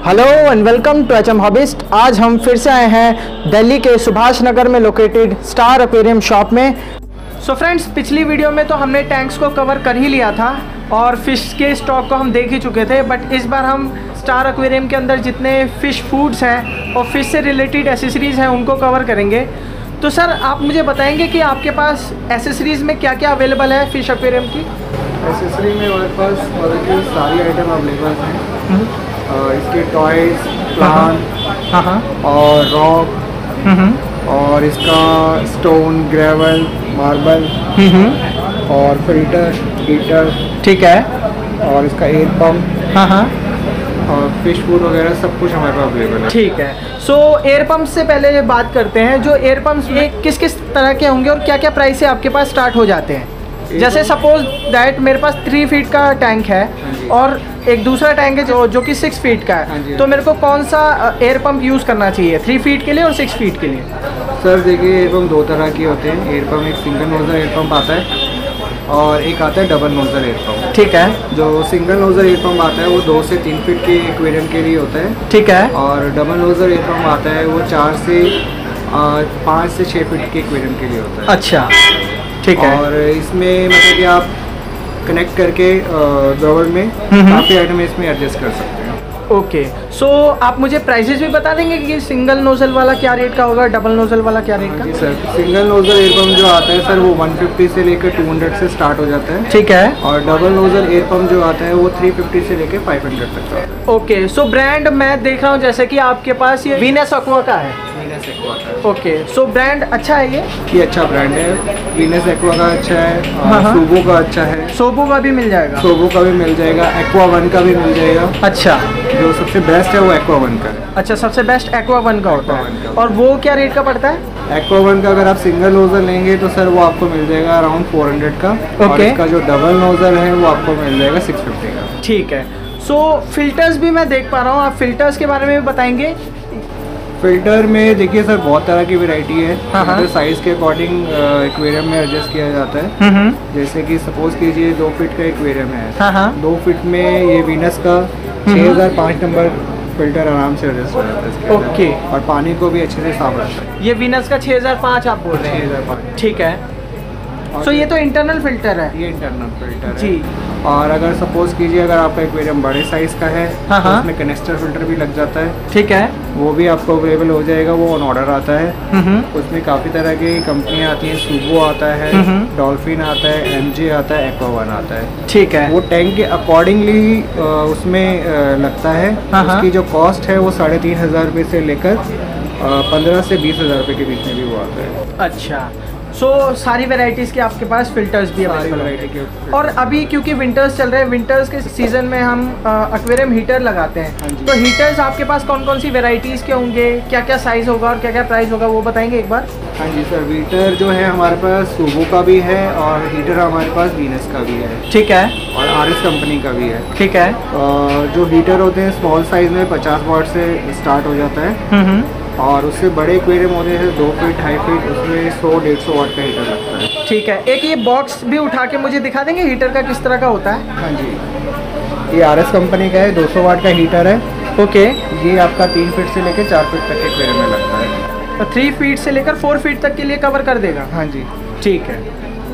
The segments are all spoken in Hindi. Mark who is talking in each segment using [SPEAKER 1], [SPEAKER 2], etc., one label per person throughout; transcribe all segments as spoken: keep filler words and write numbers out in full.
[SPEAKER 1] Hello and welcome to H M hobbyist. आज हम फिर से आए हैं दिल्ली के सुभाष नगर में लोकेटेड स्टार एक्वेरियम शॉप में। सो so फ्रेंड्स, पिछली वीडियो में तो हमने टैंक्स को कवर कर ही लिया था और फिश के स्टॉक को हम देख ही चुके थे, बट इस बार हम स्टार एक्वेरियम के अंदर जितने फ़िश फूड्स हैं और फिश से रिलेटेड एसेसरीज़ हैं उनको कवर करेंगे। तो सर, आप मुझे बताएंगे कि आपके पास एसेसरीज़ में क्या क्या अवेलेबल है फ़िश एक्वेरियम की?
[SPEAKER 2] एसेसरी में हमारे पास मतलब कि सारी आइटम अवेलेबल हैं। इसके टॉयज, प्लान
[SPEAKER 1] हाँ हाँ
[SPEAKER 2] और रॉक और इसका स्टोन, ग्रेवल, मार्बल और फिल्टर, हीटर,
[SPEAKER 1] ठीक है,
[SPEAKER 2] और इसका एयर पम्प,
[SPEAKER 1] हाँ हाँ
[SPEAKER 2] और फिश फूड वगैरह सब कुछ हमारे पास अवेलेबल है।
[SPEAKER 1] ठीक है। सो एयर पम्प से पहले बात करते हैं, जो एयर पम्प्स ये किस किस तरह के होंगे और क्या क्या प्राइस से आपके पास स्टार्ट हो जाते हैं? जैसे सपोज दैट मेरे पास थ्री फीट का टैंक है और एक दूसरा टैंक है जो जो कि सिक्स फीट का है, तो मेरे को कौन सा एयर पंप यूज़ करना चाहिए, थ्री फीट के लिए और सिक्स फीट के लिए?
[SPEAKER 2] सर देखिए, एयर पम्प दो तरह के होते हैं। एयर पम्प एक सिंगल नोजल एयर पम्प आता है और एक आता है डबल नोजल एयर पम्प।
[SPEAKER 1] ठीक है।
[SPEAKER 2] जो सिंगल नोजल एयर पम्प आता है वो दो से तीन फीट के एक्वेरियम के लिए होता है।
[SPEAKER 1] ठीक है।
[SPEAKER 2] और डबल नोजल एयर पम्प आता है वो चार से पाँच से छः फीट के एक्वेरियम के लिए होता है।
[SPEAKER 1] अच्छा, ठीक है।
[SPEAKER 2] और इसमें मतलब कि आप कनेक्ट करके ड्रॉवर में काफ़ी आइटम इसमें एडजस्ट कर सकते हैं।
[SPEAKER 1] ओके, सो आप मुझे प्राइसेस भी बता देंगे कि सिंगल नोजल वाला क्या रेट का होगा, डबल नोजल वाला क्या रेट का?
[SPEAKER 2] जी sir, single nozzle air pump जो आता है सर वो वन फिफ्टी से लेकर टू हंड्रेड से स्टार्ट हो जाता है।
[SPEAKER 1] ठीक है। और
[SPEAKER 2] डबल नोजल एयर पम्प जो आता है वो थ्री फिफ्टी से लेकर फाइव हंड्रेड तक का है।
[SPEAKER 1] ओके, सो ब्रांड मैं देख रहा हूँ जैसे कि आपके पास ये वीनस एक्वा का है।
[SPEAKER 2] वीनस एक्वा का।
[SPEAKER 1] ओके, सो ब्रांड अच्छा है ये?
[SPEAKER 2] ये अच्छा ब्रांड है। वीनस एक्वा का अच्छा है,
[SPEAKER 1] हाँ हाँ।
[SPEAKER 2] सोबो का अच्छा है।
[SPEAKER 1] सोबो का भी मिल जाएगा?
[SPEAKER 2] सोबो का भी मिल जाएगा, एक्वा वन का भी मिल जाएगा।
[SPEAKER 1] अच्छा,
[SPEAKER 2] जो सबसे बेस्ट है वो एक्वा वन का है।
[SPEAKER 1] अच्छा, सबसे बेस्ट एक्वा वन का होता है। और वो क्या रेट का पड़ता है?
[SPEAKER 2] एक्वा वन का अगर आप सिंगल नोजल लेंगे तो सर वो आपको मिल जाएगा अराउंड फोर हंड्रेड का।
[SPEAKER 1] okay.
[SPEAKER 2] और इसका जो डबल नोजल है वो आपको मिल जाएगा सिक्स फिफ्टी का।
[SPEAKER 1] ठीक है। सो so, फिल्टर्स भी मैं देख पा रहा हूँ, आप फिल्टर्स के बारे में भी बताएंगे?
[SPEAKER 2] फिल्टर में देखिए सर बहुत तरह की वैरायटी है।
[SPEAKER 1] हाँ हाँ।
[SPEAKER 2] फिल्टर साइज़ के अकॉर्डिंग एक्वेरियम में एडजस्ट किया जाता है।
[SPEAKER 1] हम्म।
[SPEAKER 2] जैसे कि सपोज कीजिए दो फीट का एक्वेरियम है।
[SPEAKER 1] हाँ हाँ।
[SPEAKER 2] दो फीट में ये वीनस का छः हज़ार पाँच नंबर फिल्टर आराम से एडजस्ट हो जाता है इसके अंदर।
[SPEAKER 1] ओके।
[SPEAKER 2] और पानी को भी अच्छे से साफ रखता है।
[SPEAKER 1] ये वीनस का छः हज़ार पाँच आप बोल रहे हैं?
[SPEAKER 2] छः हज़ार पाँच।
[SPEAKER 1] ठीक है। सो ये तो इंटरनल फिल्टर है?
[SPEAKER 2] ये इंटरनल फिल्टर है
[SPEAKER 1] जी।
[SPEAKER 2] और अगर सपोज कीजिए अगर आपका एक्वेरियम बड़े साइज़ का है
[SPEAKER 1] हाँ
[SPEAKER 2] तो
[SPEAKER 1] हाँ।
[SPEAKER 2] उसमें कनेक्टर फिल्टर भी लग जाता है।
[SPEAKER 1] ठीक है।
[SPEAKER 2] वो भी आपको अवेलेबल हो जाएगा, वो ऑन ऑर्डर आता है।
[SPEAKER 1] हम्म।
[SPEAKER 2] उसमें काफ़ी तरह की कंपनियां आती हैं। सूबो आता है, डॉल्फिन आता है, एमजे आता है, एक्वा वन आता है।
[SPEAKER 1] ठीक है।
[SPEAKER 2] वो टैंक के अकॉर्डिंगली उसमें लगता है।
[SPEAKER 1] हाँ हाँ।
[SPEAKER 2] उसकी जो कॉस्ट है वो साढ़े तीन हज़ार रुपये से लेकर पंद्रह से बीस हज़ार रुपये के बीच में भी वो आता है।
[SPEAKER 1] अच्छा, सो so, सारी वैरायटीज़ के आपके पास फिल्टर्स भी अवेलेबल है। और अभी क्योंकि विंटर्स चल रहे हैं, विंटर्स के सीज़न में हम एक्वेरियम हीटर लगाते हैं, तो हीटर्स आपके पास कौन कौन सी वैरायटीज़ के होंगे, क्या क्या साइज़ होगा और क्या क्या प्राइस होगा, वो बताएंगे एक बार?
[SPEAKER 2] हाँ जी सर, हीटर जो है हमारे पास सूबो का भी है और हीटर हमारे पास वीनस का भी है।
[SPEAKER 1] ठीक है।
[SPEAKER 2] और आर एस कंपनी का भी है।
[SPEAKER 1] ठीक है।
[SPEAKER 2] और जो हीटर होते हैं स्मॉल साइज़ में पचास वाट से स्टार्ट हो जाता है और उससे बड़े एक्वेरियम होते हैं दो फीट ढाई फीट, उसमें सौ डेढ़ सौ वाट का हीटर लगता है। ठीक है।
[SPEAKER 1] एक ये बॉक्स भी उठा के मुझे दिखा देंगे हीटर का किस तरह का होता है?
[SPEAKER 2] हाँ जी, ये आर एस कंपनी का है, दो सौ वाट का हीटर है।
[SPEAKER 1] ओके।
[SPEAKER 2] ये आपका तीन फीट से लेकर चार फीट तक के एक्वेरियम में लगता है।
[SPEAKER 1] तो थ्री फीट से लेकर फोर फीट तक के लिए कवर कर देगा?
[SPEAKER 2] हाँ जी।
[SPEAKER 1] ठीक है।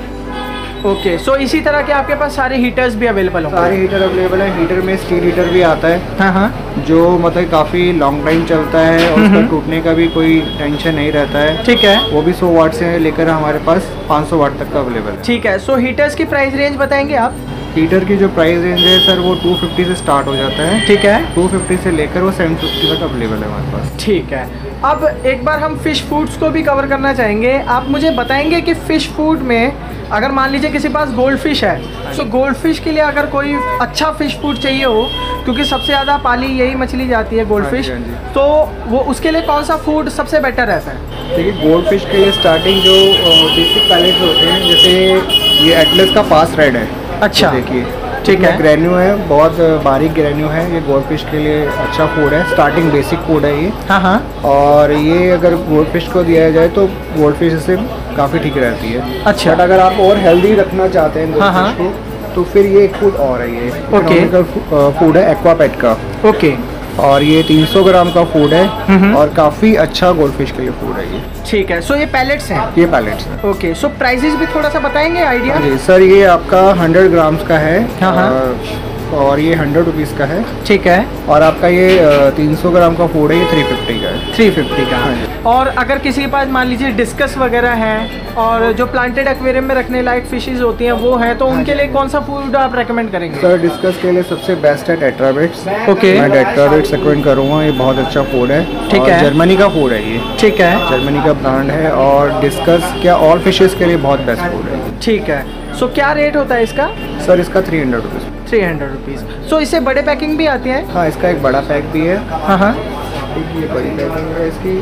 [SPEAKER 1] ओके, सो इसी तरह के आपके पास सारे हीटर्स भी अवेलेबल होंगे?
[SPEAKER 2] सारे हीटर अवेलेबल है। हीटर में स्टील हीटर भी आता है।
[SPEAKER 1] हाँ हाँ।
[SPEAKER 2] जो मतलब काफ़ी लॉन्ग टाइम चलता है और उसका टूटने का भी कोई टेंशन नहीं रहता है।
[SPEAKER 1] ठीक है।
[SPEAKER 2] वो भी सौ वाट से लेकर हमारे पास पाँच सौ वाट तक का अवेलेबल है।
[SPEAKER 1] ठीक है। सो हीटर्स की प्राइस रेंज बताएंगे आप?
[SPEAKER 2] हीटर की जो प्राइस रेंज है सर वो टू फिफ्टी से स्टार्ट हो जाता है।
[SPEAKER 1] ठीक है।
[SPEAKER 2] टू फिफ्टी से लेकर वो सेवन फिफ्टी तक अवेलेबल है हमारे पास।
[SPEAKER 1] ठीक है। अब एक बार हम फ़िश फूड्स को भी कवर करना चाहेंगे। आप मुझे बताएंगे कि फ़िश फूड में अगर मान लीजिए किसी पास गोल्ड फिश है, तो गोल्ड फिश के लिए अगर कोई अच्छा फ़िश फूड चाहिए हो, क्योंकि सबसे ज़्यादा पाली यही मछली जाती है गोल्ड फिश, तो वो उसके लिए कौन सा फूड सबसे बेटर रहता है?
[SPEAKER 2] देखिए गोल्ड फिश के लिए स्टार्टिंग जो बेसिक पैलेट्स होते हैं, जैसे ये एटलस का फास्ट रेड है।
[SPEAKER 1] अच्छा,
[SPEAKER 2] देखिए
[SPEAKER 1] ठीक है।
[SPEAKER 2] ग्रेन्यू है, बहुत बारीक ग्रेन्यू है। ये गोल्ड फिश के लिए अच्छा फूड है, स्टार्टिंग बेसिक फूड है ये।
[SPEAKER 1] हाँ हाँ।
[SPEAKER 2] और ये अगर गोल्ड फिश को दिया जाए तो गोल्ड फिश से काफ़ी ठीक रहती है।
[SPEAKER 1] अच्छा।
[SPEAKER 2] बट अगर आप और हेल्दी रखना चाहते हैं गोल्ड
[SPEAKER 1] हाँ
[SPEAKER 2] फिश को तो फिर ये एक फूड और है, ये
[SPEAKER 1] ओके
[SPEAKER 2] फूड है एक्वा पेट का।
[SPEAKER 1] ओके।
[SPEAKER 2] और ये तीन सौ ग्राम का फूड है और काफ़ी अच्छा गोल्ड फिश के लिए फूड है ये।
[SPEAKER 1] ठीक है, सो ये पैलेट्स हैं?
[SPEAKER 2] ये पैलेट्स हैं।
[SPEAKER 1] ओके, सो प्राइसेस भी थोड़ा सा बताएंगे आइडिया?
[SPEAKER 2] जी सर, ये आपका हंड्रेड ग्राम्स का है।
[SPEAKER 1] हाँ हाँ।
[SPEAKER 2] और ये हंड्रेड रुपीज़ का है।
[SPEAKER 1] ठीक है।
[SPEAKER 2] और आपका ये तीन सौ ग्राम का फूड है, ये थ्री फिफ्टी का है।
[SPEAKER 1] थ्री फिफ्टी का।
[SPEAKER 2] हाँ।
[SPEAKER 1] और अगर किसी के पास मान लीजिए डिस्कस वगैरह है और जो प्लांटेड एक्वेरियम में रखने लायक फिशेज होती हैं वो है, तो उनके लिए कौन सा फूड आप रेकमेंड करेंगे?
[SPEAKER 2] सर डिस्कस के लिए सबसे बेस्ट है टेट्राबिट्स।
[SPEAKER 1] ओके,
[SPEAKER 2] मैं टेट्राबिट्स रेकमेंड करूँगा, ये बहुत अच्छा फूड है।
[SPEAKER 1] ठीक है।
[SPEAKER 2] जर्मनी का फूड है ये।
[SPEAKER 1] ठीक है।
[SPEAKER 2] जर्मनी का ब्रांड है और डिस्कस क्या और फिशेस के लिए बहुत बेस्ट फूड है।
[SPEAKER 1] ठीक है, सो क्या रेट होता है इसका?
[SPEAKER 2] सर इसका three hundred rupees.
[SPEAKER 1] Three hundred rupees. So इससे बड़े पैकिंग भी आती है?
[SPEAKER 2] हाँ, इसका एक बड़ा पैक भी है।
[SPEAKER 1] हाँ हाँ।
[SPEAKER 2] ये बड़ी पैकिंग है इसकी,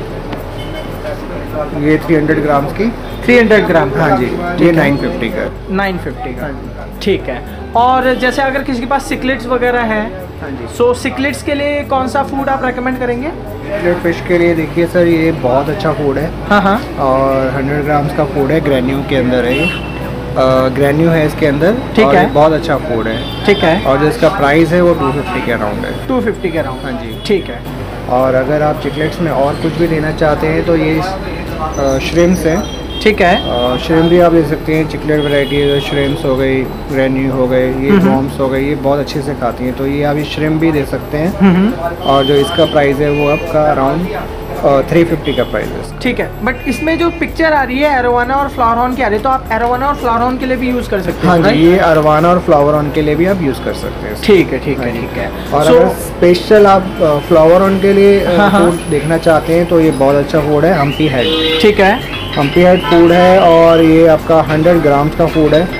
[SPEAKER 2] ये थ्री हंड्रेड ग्राम्स की।
[SPEAKER 1] Three hundred gram?
[SPEAKER 2] हाँ जी, ये नाइन फिफ्टी का।
[SPEAKER 1] नाइन फिफ्टी का। ठीक है। और जैसे अगर किसी के पास सिकलेट्स वगैरह हैं,
[SPEAKER 2] हाँ जी,
[SPEAKER 1] सो सिकलेट्स के लिए कौन सा फूड आप रेकमेंड करेंगे?
[SPEAKER 2] सिकलेट फिश के लिए देखिए सर, ये बहुत अच्छा फूड है।
[SPEAKER 1] हाँ हाँ।
[SPEAKER 2] और हंड्रेड ग्राम्स का फूड है, ग्रैन्यू के अंदर है ये। ग्रैन्यू है इसके अंदर।
[SPEAKER 1] ठीक है।
[SPEAKER 2] बहुत अच्छा फूड है।
[SPEAKER 1] ठीक है।
[SPEAKER 2] और जो इसका प्राइस है वो टू फिफ्टी के अराउंड है।
[SPEAKER 1] टू फिफ्टी के अराउंड?
[SPEAKER 2] हाँ जी।
[SPEAKER 1] ठीक है।
[SPEAKER 2] और अगर आप चिकलेट्स में और कुछ भी लेना चाहते हैं तो ये श्रिम्स हैं।
[SPEAKER 1] ठीक है।
[SPEAKER 2] श्रिम्प भी आप ले सकते हैं, चिकलेट वैरायटी, श्रिम्स हो गई, ग्रैन्यू हो गए, ये वॉर्म्स हो गए, ये बहुत अच्छे से खाती हैं, तो ये आप ये श्रिम्प भी दे सकते हैं। और जो इसका प्राइस है वो आपका अराउंड थ्री फिफ्टी का प्राइस है।
[SPEAKER 1] ठीक है, बट इसमें जो पिक्चर आ रही है एरोवाना और फ्लावरॉन की आ रही है, तो आप एरोवाना और फ्लावरॉन के लिए भी यूज़ कर सकते हैं?
[SPEAKER 2] हाँ जी, ये अरवाना और फ्लावरॉन के लिए भी आप यूज़ कर सकते हैं।
[SPEAKER 1] ठीक है, ठीक है, ठीक है।
[SPEAKER 2] और
[SPEAKER 1] so,
[SPEAKER 2] अगर स्पेशल आप फ्लावरॉन के लिए
[SPEAKER 1] हाँ, हाँ।
[SPEAKER 2] फूड देखना चाहते हैं तो ये बहुत अच्छा फूड है, हम्पी हेड।
[SPEAKER 1] ठीक है।
[SPEAKER 2] हम्पी हेड फूड है और ये आपका हंड्रेड ग्राम्स का फूड है।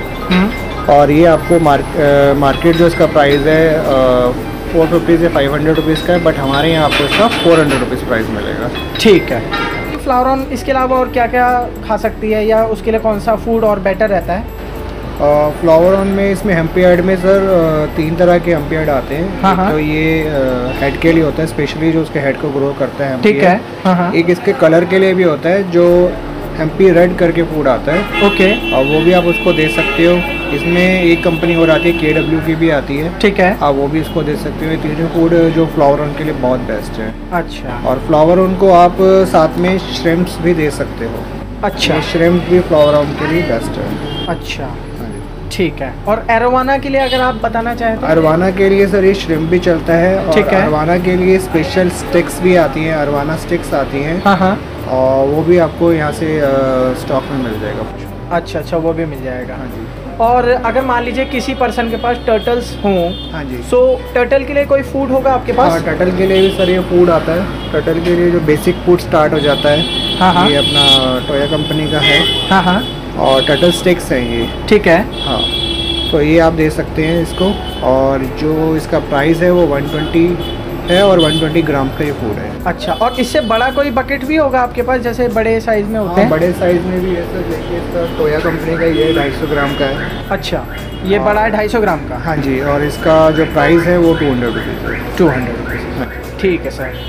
[SPEAKER 2] और ये आपको मार्क मार्केट जो इसका प्राइस है फोर फिफ्टी से फाइव हंड्रेड रुपीज़ का है, बट हमारे यहाँ आपको इसका फोर हंड्रेड रुपीज़ प्राइस मिलेगा।
[SPEAKER 1] ठीक है। फ्लावरॉन इसके अलावा और क्या क्या खा सकती है, या उसके लिए कौन सा फूड और बेटर रहता है?
[SPEAKER 2] फ्लावरॉन में इसमें हम्पीहाइड में सर तीन तरह के हम्पीहाइड आते हैं।
[SPEAKER 1] हाँ हाँ।
[SPEAKER 2] तो ये हेड के लिए होता है, स्पेशली जो उसके हेड को ग्रो करता है।
[SPEAKER 1] ठीक है। हाँ हाँ।
[SPEAKER 2] एक इसके कलर के लिए भी होता है जो एमपी रेड करके फूड आता है।
[SPEAKER 1] ओके।
[SPEAKER 2] और वो भी आप उसको दे सकते हो। इसमें एक कंपनी और आती है, के डब्ल्यू की भी आती है।
[SPEAKER 1] ठीक है।
[SPEAKER 2] आप वो भी इसको दे सकते हो। ये तीनों फूड जो फ्लावरॉन के लिए बहुत बेस्ट है।
[SPEAKER 1] अच्छा।
[SPEAKER 2] और फ्लावरॉन को आप साथ में श्रिम्प्स भी दे सकते हो।
[SPEAKER 1] अच्छा।
[SPEAKER 2] श्रिम्प भी फ्लावरॉन के लिए बेस्ट है।
[SPEAKER 1] अच्छा, ठीक है। और एरोवाना के लिए अगर आप बताना चाहें तो?
[SPEAKER 2] अरवाना के लिए सर ये श्रिम्प भी चलता है। और
[SPEAKER 1] ठीक है।
[SPEAKER 2] अरवाना के लिए स्पेशल स्टिक्स भी आती हैं, अरवाना स्टिक्स आती हैं।
[SPEAKER 1] हाँ हाँ।
[SPEAKER 2] और वो भी आपको यहाँ से स्टॉक में मिल जाएगा।
[SPEAKER 1] अच्छा अच्छा, वो भी मिल जाएगा।
[SPEAKER 2] हाँ जी।
[SPEAKER 1] और अगर मान लीजिए किसी पर्सन के पास टर्टल्स हों,
[SPEAKER 2] हाँ जी,
[SPEAKER 1] सो टर्टल के लिए कोई फूड होगा आपके पास?
[SPEAKER 2] हाँ, टर्टल के लिए भी सर ये फूड आता है। टर्टल के लिए जो बेसिक फूड स्टार्ट हो जाता है।
[SPEAKER 1] हाँ हाँ।
[SPEAKER 2] ये अपना टोया कंपनी का है।
[SPEAKER 1] हाँ हाँ।
[SPEAKER 2] और टर्टल स्टिक्स हैं ये।
[SPEAKER 1] ठीक है।
[SPEAKER 2] हाँ, तो ये आप दे सकते हैं इसको। और जो इसका प्राइस है वो वन ट्वेंटी है और वन ट्वेंटी ग्राम का ये फूड है।
[SPEAKER 1] अच्छा, और इससे बड़ा कोई बकेट भी होगा आपके पास, जैसे बड़े साइज में होते
[SPEAKER 2] हाँ,
[SPEAKER 1] हैं?
[SPEAKER 2] बड़े साइज में भी है सर। देखिए इसका टोया कंपनी का ये ढाई सौ ग्राम का है।
[SPEAKER 1] अच्छा, ये बड़ा है ढाई सौ ग्राम का?
[SPEAKER 2] हाँ जी। और इसका जो प्राइस है वो टू हंड्रेड रुपीज़ है।
[SPEAKER 1] Two hundred rupees. ठीक है सर।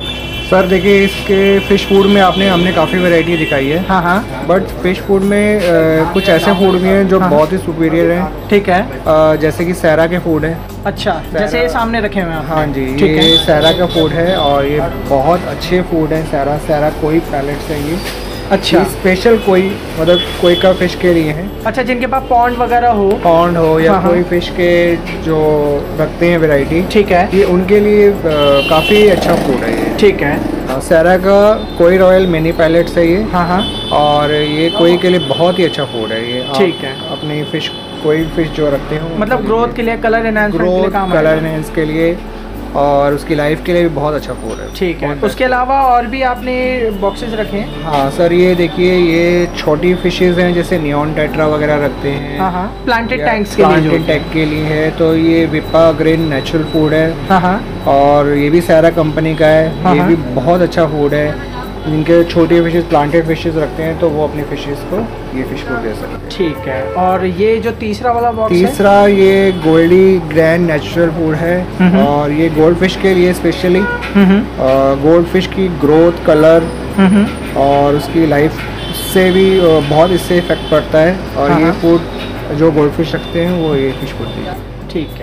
[SPEAKER 2] सर देखिए इसके फ़िश फूड में आपने हमने काफ़ी वैरायटी दिखाई है।
[SPEAKER 1] हाँ हाँ।
[SPEAKER 2] बट फ़िश फूड में आ, कुछ ऐसे फूड भी हैं जो
[SPEAKER 1] हाँ।
[SPEAKER 2] बहुत ही सुपीरियर हैं।
[SPEAKER 1] ठीक है।
[SPEAKER 2] आ, जैसे कि सैरा के फूड है।
[SPEAKER 1] अच्छा, जैसे ये सामने रखे हुए हैं आप?
[SPEAKER 2] हाँ जी,
[SPEAKER 1] ठीक
[SPEAKER 2] ये
[SPEAKER 1] है।
[SPEAKER 2] सैरा का फूड है और ये बहुत अच्छे फूड है। सैरा सैरा कोई पैलेट्स है ये।
[SPEAKER 1] अच्छा।
[SPEAKER 2] स्पेशल कोई मतलब कोई का फिश के लिए है।
[SPEAKER 1] अच्छा, जिनके पास पॉन्ड वगैरह हो,
[SPEAKER 2] पॉन्ड हो या
[SPEAKER 1] हाँ, हाँ।
[SPEAKER 2] कोई फिश के जो रखते हैं वैरायटी,
[SPEAKER 1] ठीक है,
[SPEAKER 2] ये उनके लिए काफ़ी अच्छा फूड है ये।
[SPEAKER 1] ठीक है।
[SPEAKER 2] सैरा का कोई रॉयल मिनी पैलेट्स है ये।
[SPEAKER 1] हाँ हाँ।
[SPEAKER 2] और ये कोई के लिए बहुत ही अच्छा फूड है ये। आप
[SPEAKER 1] ठीक है।
[SPEAKER 2] अपनी फिश कोई फिश जो रखते हो
[SPEAKER 1] मतलब ग्रोथ के लिए, कलर एनहांसमेंट के लिए
[SPEAKER 2] ग्रोथ
[SPEAKER 1] काम
[SPEAKER 2] कलर
[SPEAKER 1] आएगा।
[SPEAKER 2] एनहांस के लिए और उसकी लाइफ के लिए भी बहुत अच्छा फूड है।
[SPEAKER 1] ठीक है।
[SPEAKER 2] बहुत
[SPEAKER 1] उसके अलावा और भी आपने बॉक्सेस रखे हैं?
[SPEAKER 2] हाँ सर, ये देखिए ये छोटी फिशेस हैं, जैसे नियॉन टेट्रा वगैरह रखते हैं।
[SPEAKER 1] हाँ हाँ। प्लांटेड
[SPEAKER 2] या
[SPEAKER 1] टैंक्स के लिए जो
[SPEAKER 2] प्लांटेड टैंक के लिए है, तो ये विपा ग्रीन नेचुरल फूड है।
[SPEAKER 1] हाँ हाँ।
[SPEAKER 2] और ये भी सैरा कंपनी का है।
[SPEAKER 1] हाँ
[SPEAKER 2] ये
[SPEAKER 1] हाँ।
[SPEAKER 2] भी बहुत अच्छा फूड है। जिनके छोटी फिशेस प्लांटेड फिशेस रखते हैं तो वो अपनी फिशेस को ये फिश फूड दे सकते हैं।
[SPEAKER 1] ठीक है। और ये जो तीसरा वाला बॉक्स है?
[SPEAKER 2] तीसरा ये गोल्डी ग्रैंड नेचुरल फूड है।
[SPEAKER 1] हम्म।
[SPEAKER 2] और ये गोल्ड फिश के लिए स्पेशली।
[SPEAKER 1] हम्म
[SPEAKER 2] गोल्ड फिश की ग्रोथ, कलर
[SPEAKER 1] हम्म।
[SPEAKER 2] और उसकी लाइफ से भी अ, बहुत इससे इफेक्ट पड़ता है। और
[SPEAKER 1] हाँ
[SPEAKER 2] ये
[SPEAKER 1] हाँ।
[SPEAKER 2] फूड जो गोल्ड फिश रखते हैं वो ये फिश फूड देते हैं।
[SPEAKER 1] ठीक है।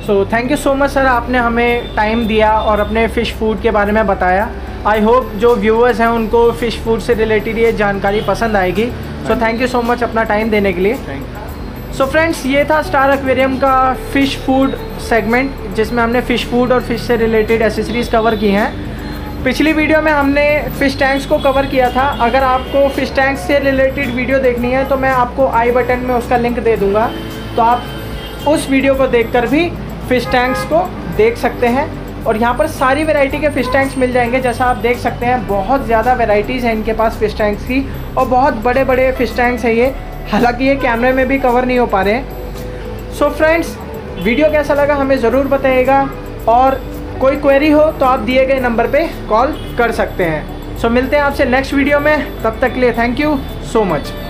[SPEAKER 1] So thank you so much sir, आपने हमें टाइम दिया और अपने फ़िश फूड के बारे में बताया। आई होप जो व्यूअर्स हैं उनको फ़िश फूड से रिलेटेड ये जानकारी पसंद आएगी। So thank you so much अपना टाइम देने के लिए।
[SPEAKER 2] Thank you.
[SPEAKER 1] सो फ्रेंड्स, ये था स्टार एक्वेरियम का फ़िश फूड सेगमेंट, जिसमें हमने फ़िश फूड और फिश से रिलेटेड एसेसरीज़ कवर की हैं। पिछली वीडियो में हमने फ़िश टैंक्स को कवर किया था। अगर आपको फ़िश टैंक्स से रिलेटेड वीडियो देखनी है तो मैं आपको आई बटन में उसका लिंक दे दूँगा, तो आप उस वीडियो को देखकर भी फ़िश टैंक्स को देख सकते हैं। और यहाँ पर सारी वैरायटी के फ़िश टैंक्स मिल जाएंगे। जैसा आप देख सकते हैं बहुत ज़्यादा वैरायटीज़ हैं इनके पास फ़िश टैंक्स की, और बहुत बड़े बड़े फ़िश टैंक्स हैं ये, हालांकि ये कैमरे में भी कवर नहीं हो पा रहे हैं। सो फ्रेंड्स, वीडियो कैसा लगा हमें ज़रूर बताइएगा, और कोई क्वेरी हो तो आप दिए गए नंबर पे कॉल कर सकते हैं। सो मिलते हैं आपसे नेक्स्ट वीडियो में, तब तक के लिए थैंक यू सो मच।